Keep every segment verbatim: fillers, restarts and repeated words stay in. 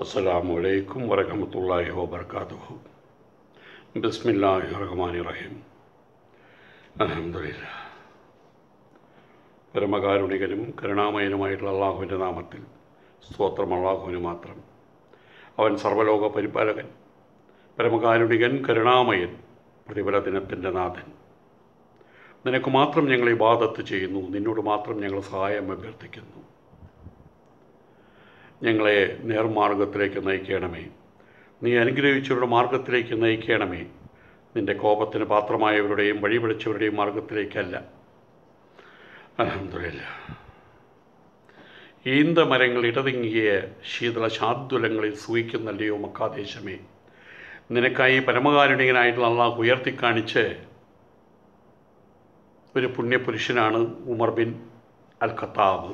अस्सलामु अलैकुम वरहमतुल्लाहि वबरकातुहु। बिस्मिल्लाहिर्रഹ്मानिर्റഹീം। അൽഹംദുലില്ലാഹ്. പരമകാരുണികനും കരുണാമയനുമായിട്ടുള്ള അള്ളാഹുവിൻ്റെ നാമത്തിൽ സ്തോത്രം അള്ളാഹുവിന് മാത്രം. അവൻ സർവ്വലോക പരിപാലകൻ, പരമകാരുണികൻ, കരുണാമയൻ, പ്രതിഫല ദിനത്തിൻ്റെ നാഥൻ. നിനക്ക് മാത്രം ഞങ്ങൾ ഇബാദത്ത് ചെയ്യുന്നു, നിന്നോട് മാത്രം ഞങ്ങൾ സഹായം അഭ്യർത്ഥിക്കുന്നു. ഞങ്ങളെ നേർമാർഗത്തിലേക്ക് നയിക്കണമേ, നീ അനുഗ്രഹിച്ചവരുടെ മാർഗത്തിലേക്ക് നയിക്കണമേ. നിൻ്റെ കോപത്തിന് പാത്രമായവരുടെയും വഴിപിടിച്ചവരുടെയും മാർഗത്തിലേക്കല്ല. അൽഹംദുലില്ലാഹ്. ഈന്ത മരങ്ങൾ ഇടതിങ്ങിയ ശീതള ശാദ്വലങ്ങളിൽ സൂയിക്കുന്നല്ലയോ മക്കാദേശമേ, നിനക്കായി പരമകാരുണികനായിട്ടുള്ള അള്ളാഹു ഉയർത്തിക്കാണിച്ച് ഒരു പുണ്യപുരുഷനാണ് ഉമർ ബിൻ അൽ ഖത്താബ്.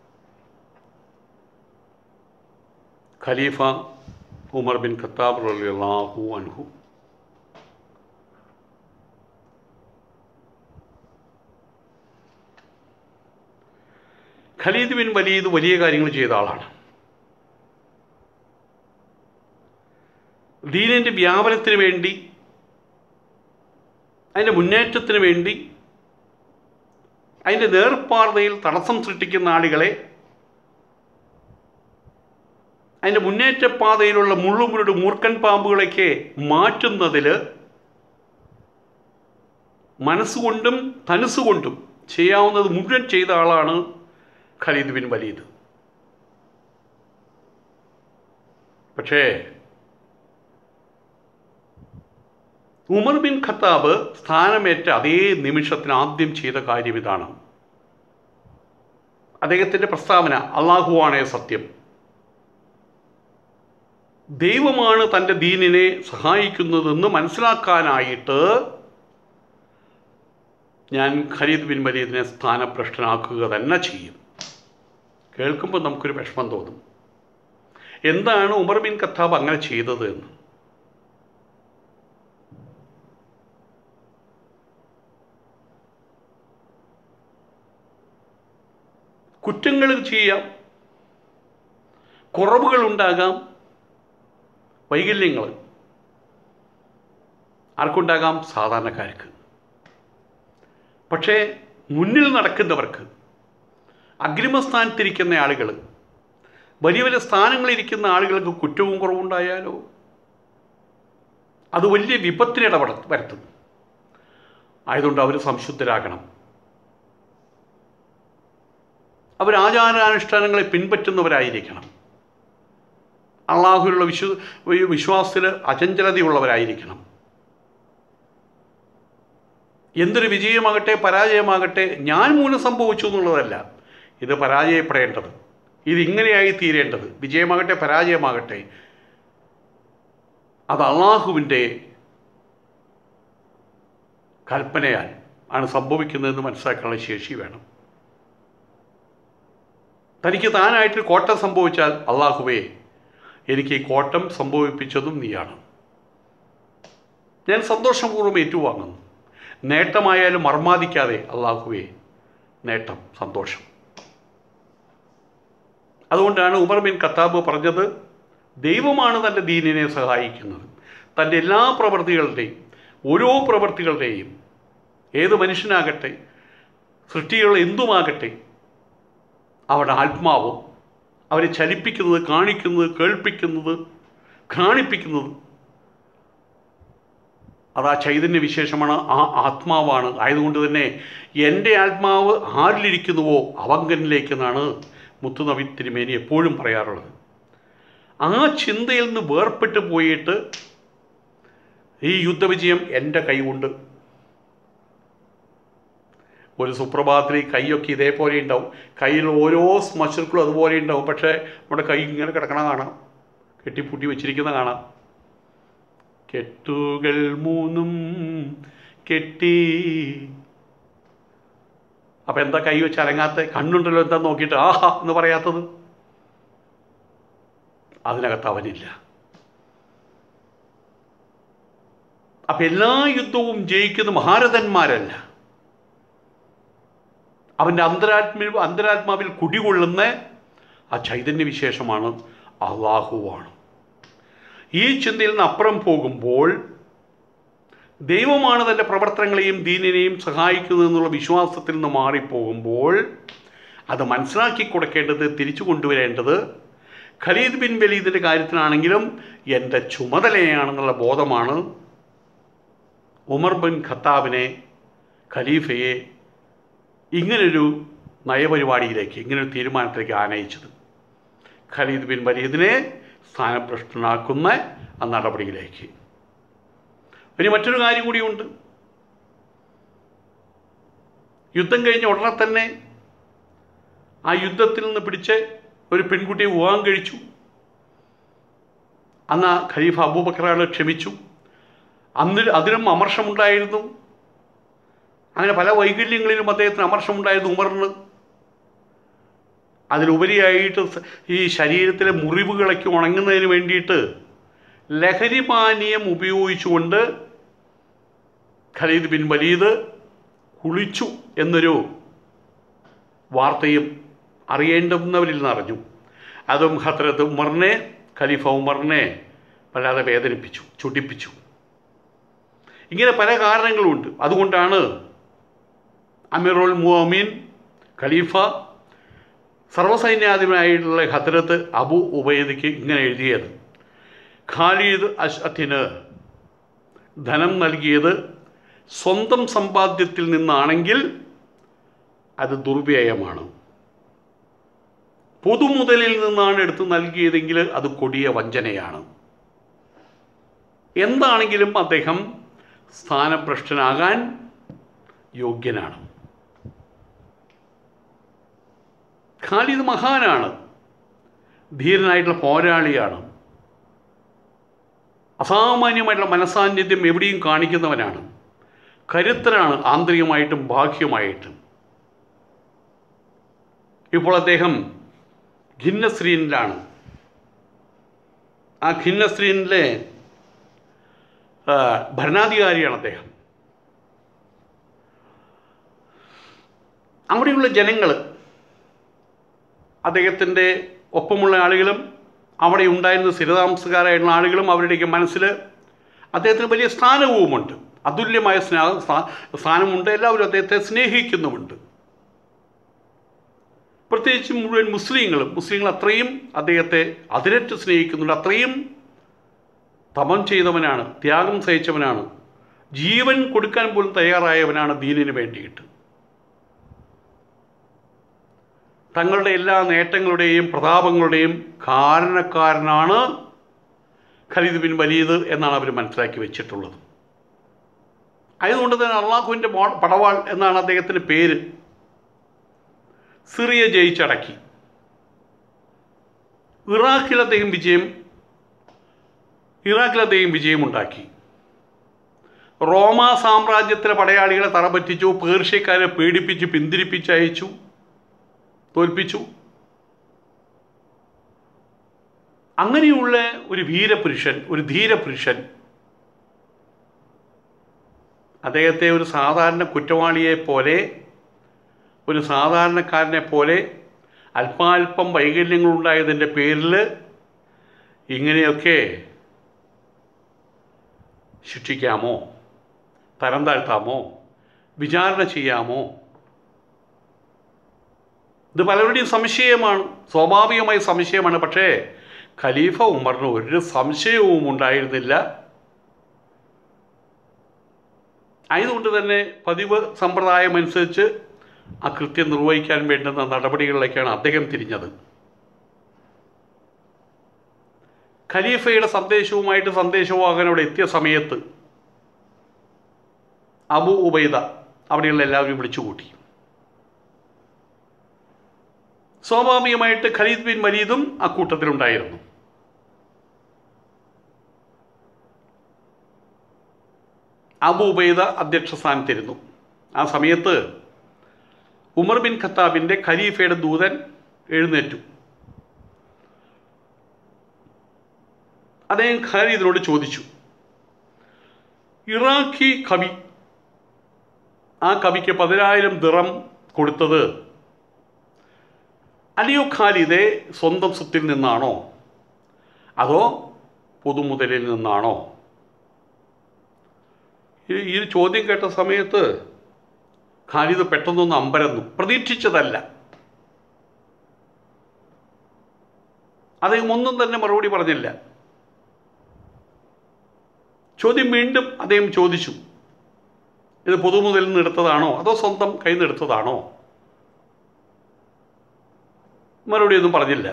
ഖലീഫ ഉമർ ബിൻ ഖത്താബ് റളിയല്ലാഹു അൻഹു. ഖലീദ് ബിൻ വലീദ് വലിയ കാര്യങ്ങൾ ചെയ്ത ആളാണ്. ദീനിൻ്റെ വ്യാപനത്തിന് വേണ്ടി, അതിൻ്റെ മുന്നേറ്റത്തിന് വേണ്ടി, അതിൻ്റെ നേർപ്പാതയിൽ തടസ്സം സൃഷ്ടിക്കുന്ന ആളുകളെ അതിൻ്റെ മുന്നേറ്റപ്പാതയിലുള്ള മുള്ളുമുരുടെ മൂർഖൻ പാമ്പുകളൊക്കെ മാറ്റുന്നതിൽ മനസ്സുകൊണ്ടും തനുസുകൊണ്ടും ചെയ്യാവുന്നത് മുഴുവൻ ചെയ്ത ആളാണ് ഖലീദ് ബിൻ വലീദ്. പക്ഷേ ഉമർ ബിൻ ഖത്താബ് സ്ഥാനമേറ്റ അതേ നിമിഷത്തിന് ആദ്യം ചെയ്ത കാര്യം ഇതാണ്. അദ്ദേഹത്തിൻ്റെ പ്രസ്താവന, അള്ളാഹുവാണേ സത്യം, ദൈവമാണ് തൻ്റെ ദീനിനെ സഹായിക്കുന്നതെന്ന് മനസ്സിലാക്കാനായിട്ട് ഞാൻ ഖലീദ് ബിൻ വലീദിനെ സ്ഥാനഭ്രഷ്ടനാക്കുക തന്നെ ചെയ്യും. കേൾക്കുമ്പോൾ നമുക്കൊരു വിഷമം തോന്നും, എന്താണ് ഉമർ ബിൻ ഖത്താബ് അങ്ങനെ ചെയ്തത് എന്ന്. കുറ്റങ്ങൾ ചെയ്യാം, കുറവുകൾ ഉണ്ടാകാം, വൈകല്യങ്ങൾ ആർക്കുണ്ടാകാം? സാധാരണക്കാർക്ക്. പക്ഷേ മുന്നിൽ നടക്കുന്നവർക്ക്, അഗ്രിമസ്ഥാനത്തിരിക്കുന്ന ആളുകൾ, വലിയ വലിയ സ്ഥാനങ്ങളിരിക്കുന്ന ആളുകൾക്ക് കുറ്റവും കുറവുണ്ടായാലോ അത് വലിയ വിപത്തിനിടപെട വരുത്തും. ആയതുകൊണ്ട് അവർ സംശുദ്ധരാകണം. അവർ ആചാരാനുഷ്ഠാനങ്ങളെ പിൻപറ്റുന്നവരായിരിക്കണം. അള്ളാഹുവിലുള്ള വിശ്വ വിശ്വാസത്തിൽ അചഞ്ചലതയുള്ളവരായിരിക്കണം. എന്തൊരു വിജയമാകട്ടെ പരാജയമാകട്ടെ ഞാൻ മൂലം സംഭവിച്ചു എന്നുള്ളതല്ല ഇത് പരാജയപ്പെടേണ്ടത്, ഇതിങ്ങനെയായി തീരേണ്ടത്. വിജയമാകട്ടെ പരാജയമാകട്ടെ അത് അള്ളാഹുവിൻ്റെ കൽപ്പനയാൽ ആണ് സംഭവിക്കുന്നതെന്ന് മനസ്സിലാക്കാനുള്ള ശേഷി വേണം. തനിക്ക് താനായിട്ട് കോട്ടം സംഭവിച്ചാൽ, അള്ളാഹുവേ എനിക്ക് ഈ കോട്ടം സംഭവിപ്പിച്ചതും നീയാണ്, ഞാൻ സന്തോഷപൂർവ്വം ഏറ്റുവാങ്ങുന്നു. നേട്ടമായാലും മർമാദിക്കാതെ, അള്ളാഹുവേ നേട്ടം, സന്തോഷം. അതുകൊണ്ടാണ് ഉമർ ബിൻ ഖത്താബ് പറഞ്ഞത്, ദൈവമാണ് തൻ്റെ ദീനിനെ സഹായിക്കുന്നത്. തൻ്റെ എല്ലാ പ്രവൃത്തികളുടെയും, ഓരോ പ്രവൃത്തികളുടെയും, ഏത് മനുഷ്യനാകട്ടെ, സൃഷ്ടികൾ എന്തുമാകട്ടെ, അവരുടെ ആത്മാവും അവരെ ചലിപ്പിക്കുന്നത്, കാണിക്കുന്നത്, കേൾപ്പിക്കുന്നത്, ഘ്രാണിപ്പിക്കുന്നത് അത് ആ ചൈതന്യ വിശേഷമാണ്, ആ ആത്മാവാണ്. ആയതുകൊണ്ട് തന്നെ എൻ്റെ ആത്മാവ് ആരിലിരിക്കുന്നുവോ അവങ്കനിലേക്കെന്നാണ് മുത്തുനബി തിരുമേനി എപ്പോഴും പറയാറുള്ളത്. ആ ചിന്തയിൽ നിന്ന് വേർപെട്ട് പോയിട്ട് ഈ യുദ്ധവിജയം എൻ്റെ കൈകൊണ്ട്, ഒരു സുപ്രഭാതത്തിൽ കൈയൊക്കെ ഇതേപോലെ ഉണ്ടാവും, കയ്യിൽ ഓരോ മസിൽക്കളും അതുപോലെ ഉണ്ടാവും. പക്ഷേ നമ്മുടെ കൈ ഇങ്ങനെ കിടക്കണ കാണാം, കെട്ടിപ്പൂട്ടി വെച്ചിരിക്കുന്ന കാണാം. കെട്ടുകൾ മൂന്നും കെട്ടി. അപ്പം എന്താ കൈ വെച്ച് അരങ്ങാത്ത? കണ്ണുണ്ടല്ലോ, എന്താ നോക്കിയിട്ട് ആഹാ എന്ന് പറയാത്തത്? അതിനകത്ത് അവനില്ല. അപ്പം എല്ലാ യുദ്ധവും ജയിക്കുന്ന മഹാരഥന്മാരല്ല, അവൻ്റെ അന്തരാത്മാവിൽ അന്തരാത്മാവിൽ കുടികൊള്ളുന്ന ആ ചൈതന്യ വിശേഷമാണ് അള്ളാഹുവാണ്. ഈ ചിന്തയിൽ നിന്ന് അപ്പുറം പോകുമ്പോൾ ദൈവമാണ് തൻ്റെ പ്രവർത്തനങ്ങളെയും ദീനിനെയും സഹായിക്കുന്നതെന്നുള്ള വിശ്വാസത്തിൽ നിന്ന് മാറിപ്പോകുമ്പോൾ അത് മനസ്സിലാക്കി കൊടുക്കേണ്ടത്, തിരിച്ചു കൊണ്ടുവരേണ്ടത് ഖലീദ് ബിൻ വലീദിൻ്റെ കാര്യത്തിലാണെങ്കിലും എൻ്റെ ചുമതലയാണെന്നുള്ള ബോധമാണ് ഉമർ ബിൻ ഖത്താബിനെ, ഖലീഫയെ ഇങ്ങനൊരു നയപരിപാടിയിലേക്ക്, ഇങ്ങനൊരു തീരുമാനത്തിലേക്ക് ആനയിച്ചത്. ഖലീദ് ബിൻ വലീദിനെ സ്ഥാനഭ്രഷ്ടനാക്കുന്ന ആ നടപടിയിലേക്ക്. ഇനി മറ്റൊരു കാര്യം കൂടിയുണ്ട്. യുദ്ധം കഴിഞ്ഞ ഉടനെ തന്നെ ആ യുദ്ധത്തിൽ നിന്ന് പിടിച്ച് ഒരു പെൺകുട്ടിയെ വിവാഹം കഴിച്ചു. അന്ന് ഖലീഫ അബൂബക്കറാണ് ക്ഷമിച്ചു. അന്ന് അതിനും അമർഷമുണ്ടായിരുന്നു. അങ്ങനെ പല വൈകല്യങ്ങളിലും അദ്ദേഹത്തിന് അമർഷമുണ്ടായിരുന്നു ഉമറിന്. അതിലുപരിയായിട്ട് ഈ ശരീരത്തിലെ മുറിവുകളൊക്കെ ഉണങ്ങുന്നതിന് വേണ്ടിയിട്ട് ലഹരി പാനീയം ഉപയോഗിച്ചുകൊണ്ട് ഖലീദ് ബിൻ വലീദ് കുളിച്ചു എന്നൊരു വാർത്തയും അറിയേണ്ടുന്നവരിൽ നിന്ന് അറിഞ്ഞു. അതും ഹദ്രത്ത് ഉമറിനെ, ഖലീഫ ഉമറിനെ വല്ലാതെ വേദനിപ്പിച്ചു, ചൊടിപ്പിച്ചു. ഇങ്ങനെ പല കാരണങ്ങളുമുണ്ട്. അതുകൊണ്ടാണ് അമീറുൽ മുഅ്മിനീൻ ഖലീഫ സർവ്വസൈന്യാധിപനായിട്ടുള്ള ഹദ്രത്ത് അബൂ ഉബൈദയ്ക്ക് ഇങ്ങനെ എഴുതിയത്: ഖാലിദ് അശ്അത്തിന് ധനം നൽകിയത് സ്വന്തം സമ്പാദ്യത്തിൽ നിന്നാണെങ്കിൽ അത് ദുർവ്യയമാണ്. പൊതുമുതലിൽ നിന്നാണ് എടുത്ത് നൽകിയതെങ്കിൽ അത് കൊടിയ വഞ്ചനയാണ്. എന്താണെങ്കിലും അദ്ദേഹം സ്ഥാനഭ്രഷ്ടനാകാൻ യോഗ്യനാണ്. ഖാലിദ് മഹാനാണ്, ധീരനായിട്ടുള്ള പോരാളിയാണ്, അസാമാന്യമായിട്ടുള്ള മനസാന്നിധ്യം എവിടെയും കാണിക്കുന്നവനാണ്, കരുത്തനാണ് ആന്തരികമായിട്ടും ബാഹ്യമായിട്ടും. ഇപ്പോൾ അദ്ദേഹം ഖിന്നസ്രീനിലാണ്. ആ ഖിന്നസ്രീനിലെ ഭരണാധികാരിയാണ് അദ്ദേഹം. അവിടെയുള്ള ജനങ്ങൾ, അദ്ദേഹത്തിൻ്റെ ഒപ്പമുള്ള ആളുകളും അവിടെ ഉണ്ടായിരുന്ന സ്ഥിരതാമസക്കാരായിട്ടുള്ള ആളുകളും അവരുടെയൊക്കെ മനസ്സിൽ അദ്ദേഹത്തിന് വലിയ സ്ഥാനവുമുണ്ട്, അതുല്യമായ സ്നേഹ സ്ഥാനമുണ്ട്. എല്ലാവരും അദ്ദേഹത്തെ സ്നേഹിക്കുന്നുമുണ്ട്. പ്രത്യേകിച്ച് മുഴുവൻ മുസ്ലിങ്ങളും മുസ്ലിങ്ങൾ അത്രയും അദ്ദേഹത്തെ അതിരറ്റ് സ്നേഹിക്കുന്നുണ്ട്. അത്രയും തപം ചെയ്തവനാണ്, ത്യാഗം സഹിച്ചവനാണ്, ജീവൻ കൊടുക്കാൻ പോലും തയ്യാറായവനാണ് ദീനിന് വേണ്ടിയിട്ട്. തങ്ങളുടെ എല്ലാ നേട്ടങ്ങളുടെയും പ്രതാപങ്ങളുടെയും കാരണക്കാരനാണ് ഖലീദ് ബിൻ വലീദ് എന്നാണ് അവർ മനസ്സിലാക്കി വെച്ചിട്ടുള്ളത്. ആയതുകൊണ്ട് തന്നെ അള്ളാഹുവിൻ്റെ പടവാൾ എന്നാണ് അദ്ദേഹത്തിൻ്റെ പേര്. സിറിയ ജയിച്ചടക്കി. ഇറാഖിൽ അദ്ദേഹം വിജയം ഇറാഖിൽ അദ്ദേഹം വിജയമുണ്ടാക്കി. റോമ സാമ്രാജ്യത്തിലെ പടയാളികളെ തറപറ്റിച്ചു, പേർഷ്യക്കാരെ പേടിപ്പിച്ച് പിന്തിരിപ്പിച്ച് അയച്ചു, തോൽപ്പിച്ചു. അങ്ങനെയുള്ള ഒരു വീരപുരുഷൻ, ഒരു ധീരപുരുഷൻ അദ്ദേഹത്തെ ഒരു സാധാരണ കുറ്റവാളിയെ പോലെ, ഒരു സാധാരണക്കാരനെ പോലെ അല്പാൽപ്പം വൈകല്യങ്ങളുണ്ടായതിൻ്റെ പേരിൽ ഇങ്ങനെയൊക്കെ ശിക്ഷിക്കാമോ, തരം താഴ്ത്താമോ, വിചാരണ ചെയ്യാമോ? ഇത് പലരുടെയും സംശയമാണ്, സ്വാഭാവികമായ സംശയമാണ്. പക്ഷേ ഖലീഫ ഉമറിന് ഒരു സംശയവും ഉണ്ടായിരുന്നില്ല. ആയതുകൊണ്ട് തന്നെ പതിവ് സമ്പ്രദായമനുസരിച്ച് ആ കൃത്യം നിർവഹിക്കാൻ വേണ്ടുന്ന നടപടികളിലേക്കാണ് അദ്ദേഹം തിരിഞ്ഞത്. ഖലീഫയുടെ സന്ദേശവുമായിട്ട് സന്ദേശവാഹകൻ അവിടെ എത്തിയ സമയത്ത് അബൂ ഉബൈദ അവിടെയുള്ള എല്ലാവരും വിളിച്ചുകൂട്ടി. സ്വാഭാവികമായിട്ട് ഖലീദ് ബിൻ വലീദും ആ കൂട്ടത്തിലുണ്ടായിരുന്നു. അബൂ ഉബൈദ അധ്യക്ഷ സ്ഥാനത്തിരുന്നു. ആ സമയത്ത് ഉമർ ബിൻ ഖത്താബിൻ്റെ ഖലീഫയുടെ ദൂതൻ എഴുന്നേറ്റു. അദ്ദേഹം ഖാലിദിനോട് ചോദിച്ചു, ഇറാഖി കവി, ആ കവിക്ക് പതിനായിരം ദിറം കൊടുത്തത് അലിയോ ഖാലിദെ സ്വന്തം സ്വത്തിൽ നിന്നാണോ, അതോ പൊതുമുതലിൽ നിന്നാണോ? ഈ ചോദ്യം കേട്ട സമയത്ത് ഖാലിദ് പെട്ടെന്നൊന്ന് അമ്പരന്നു. പ്രതീക്ഷിച്ചതല്ല. അദ്ദേഹം ഒന്നും തന്നെ മറുപടി പറഞ്ഞില്ല. ചോദ്യം വീണ്ടും അദ്ദേഹം ചോദിച്ചു, ഇത് പൊതുമുതലിൽ നിന്ന് എടുത്തതാണോ അതോ സ്വന്തം കയ്യിൽ നിന്ന് എടുത്തതാണോ? മറുപടി ഒന്നും പറഞ്ഞില്ല.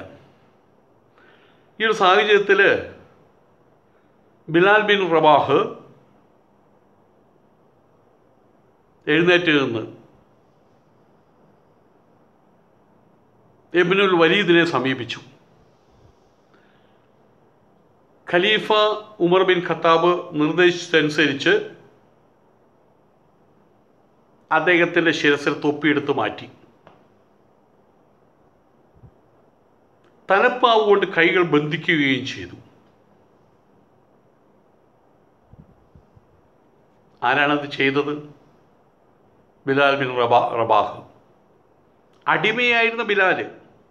ഈ ഒരു സാഹചര്യത്തിൽ ബിലാൽ ബിൻ റബാഹ് എഴുന്നേറ്റ് നിന്ന് ഇബ്നുൽ വലീദിനെ സമീപിച്ചു. ഖലീഫ ഉമർ ബിൻ ഖത്താബ് നിർദ്ദേശിച്ചതനുസരിച്ച് അദ്ദേഹത്തിൻ്റെ ശിരസിൽ തൊപ്പിയെടുത്ത് മാറ്റി. തലപ്പാവ് കൊണ്ട് കൈകൾ ബന്ധിക്കുകയും ചെയ്തു. ആരാണത് ചെയ്തത്? ബിലാൽ ബിൻ റബാ റബാഹ് അടിമയായിരുന്ന ബിലാൽ.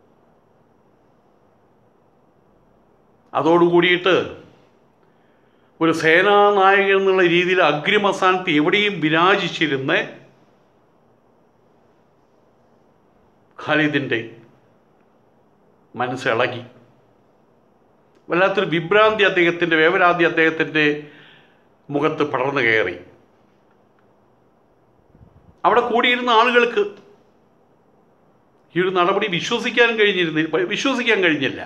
അതോടുകൂടിയിട്ട് ഒരു സേനാനായകൻ എന്നുള്ള രീതിയിൽ അഗ്രിമസ്ഥാനത്ത് എവിടെയും വിരാജിച്ചിരുന്ന ഖാലിദിൻ്റെ മനസ്സിളകി. വല്ലാത്തൊരു വിഭ്രാന്തി അദ്ദേഹത്തിൻ്റെ, വേവലാതി അദ്ദേഹത്തിൻ്റെ മുഖത്ത് പടർന്നു കയറി. അവിടെ കൂടിയിരുന്ന ആളുകൾക്ക് ഈ ഒരു നടപടി വിശ്വസിക്കാൻ കഴിഞ്ഞിരുന്നില്ല വിശ്വസിക്കാൻ കഴിഞ്ഞില്ല.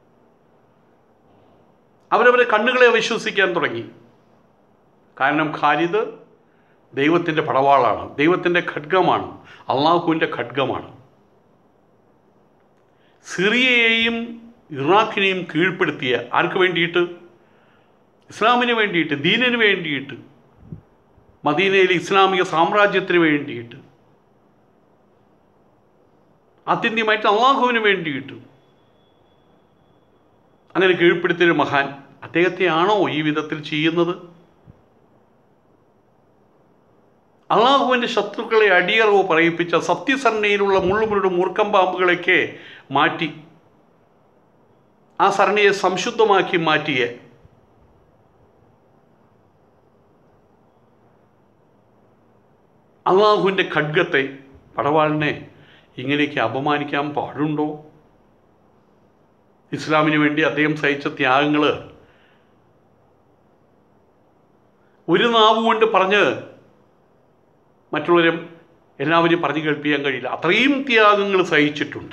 അവരവരെ കണ്ണുകളെ വിശ്വസിക്കാൻ തുടങ്ങി. കാരണം ഖാലിദ് ദൈവത്തിൻ്റെ പടവാളാണ്, ദൈവത്തിൻ്റെ ഖഡ്ഗമാണ്, അള്ളാഹുവിൻ്റെ ഖഡ്ഗമാണ്. സിറിയയെയും ഇറാഖിനെയും കീഴ്പ്പെടുത്തിയ ആർക്ക് വേണ്ടിയിട്ട്? ഇസ്ലാമിന് വേണ്ടിയിട്ട്, ദീനിന് വേണ്ടിയിട്ട്, മദീനയിലെ ഇസ്ലാമിക സാമ്രാജ്യത്തിന് വേണ്ടിയിട്ട്, ആത്യന്തികമായിട്ട് അള്ളാഹുവിന് വേണ്ടിയിട്ട് അങ്ങനെ കീഴ്പ്പെടുത്തിയൊരു മഹാൻ അദ്ദേഹത്തെയാണോ ഈ വിധത്തിൽ ചെയ്യുന്നത്? അള്ളാഹുവിൻ്റെ ശത്രുക്കളെ അടിയറവ് പറയിപ്പിച്ച സത്യസരണിയിലുള്ള മുള്ളുമുരുടെ മൂർഖം പാമ്പുകളൊക്കെ മാറ്റി ആ സരണിയെ സംശുദ്ധമാക്കി മാറ്റിയ അള്ളാഹുവിൻ്റെ ഖഡ്ഗത്തെ, പടവാളിനെ ഇങ്ങനെയൊക്കെ അപമാനിക്കാൻ പാടുണ്ടോ? ഇസ്ലാമിന് വേണ്ടി അദ്ദേഹം സഹിച്ച ത്യാഗങ്ങൾ ഒരു നാവ് കൊണ്ട് പറഞ്ഞ് മറ്റുള്ളവരും എല്ലാവരെയും പറഞ്ഞു കേൾപ്പിക്കാൻ കഴിയില്ല. അത്രയും ത്യാഗങ്ങൾ സഹിച്ചിട്ടുണ്ട്.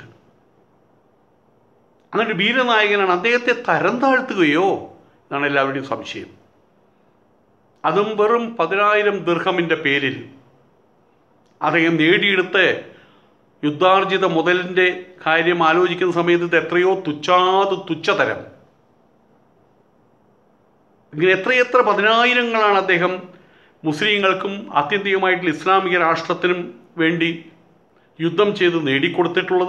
അങ്ങനെ ഒരു വീരനായകനാണ്. അദ്ദേഹത്തെ തരം താഴ്ത്തുകയോ എന്നാണ് എല്ലാവരുടെയും സംശയം. അതും വെറും പതിനായിരം ദിർഹമിൻ്റെ പേരിൽ അദ്ദേഹം നേടിയെടുത്ത യുദ്ധാർജിത മുതലിൻ്റെ കാര്യം ആലോചിക്കുന്ന സമയത്ത് എത്രയോ തുച്ഛാത് തുച്ഛതരം. ഇങ്ങനെ എത്രയെത്ര പതിനായിരങ്ങളാണ് അദ്ദേഹം മുസ്ലിങ്ങൾക്കും ആത്യന്തികമായിട്ടുള്ള ഇസ്ലാമിക രാഷ്ട്രത്തിനും വേണ്ടി യുദ്ധം ചെയ്ത് നേടിക്കൊടുത്തിട്ടുള്ളത്.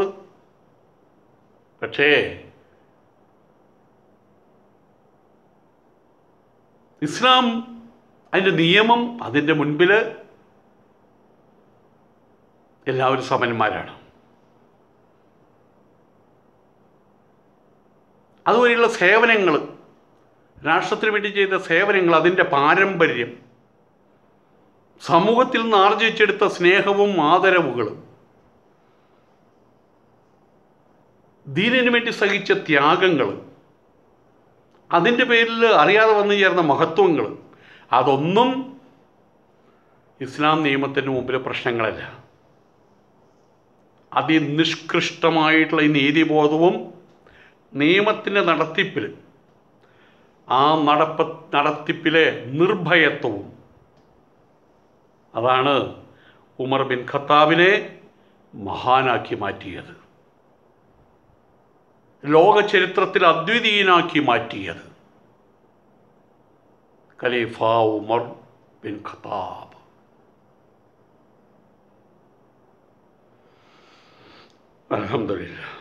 പക്ഷേ ഇസ്ലാം, അതിൻ്റെ നിയമം, അതിൻ്റെ മുൻപിൽ എല്ലാവരും സമന്മാരാണ്. അതുവരെയുള്ള സേവനങ്ങൾ, രാഷ്ട്രത്തിന് വേണ്ടി ചെയ്ത സേവനങ്ങൾ, അതിൻ്റെ പാരമ്പര്യം, സമൂഹത്തിൽ നിന്ന് ആർജിച്ചെടുത്ത സ്നേഹവും ആദരവുകളും, ദീനിനു വേണ്ടി സഹിച്ച ത്യാഗങ്ങൾ, അതിൻ്റെ പേരിൽ അറിയാതെ വന്നു ചേർന്ന മഹത്വങ്ങൾ, അതൊന്നും ഇസ്ലാം നിയമത്തിന് മുമ്പിൽ പ്രശ്നങ്ങളല്ല. അതിനിഷ്കൃഷ്ടമായിട്ടുള്ള ഈ നീതിബോധവും നിയമത്തിൻ്റെ നടത്തിപ്പിൽ, ആ നടപ്പ് നടത്തിപ്പിലെ നിർഭയത്വവും, അതാണ് ഉമർ ബിൻ ഖത്താബിനെ മഹാനാക്കി മാറ്റിയത്, ലോക ചരിത്രത്തിൽ അദ്വിതീയനാക്കി മാറ്റിയത്. ഖലീഫ ഉമർ ബിൻ ഖത്താബ്. അൽഹംദുലില്ലാഹ്.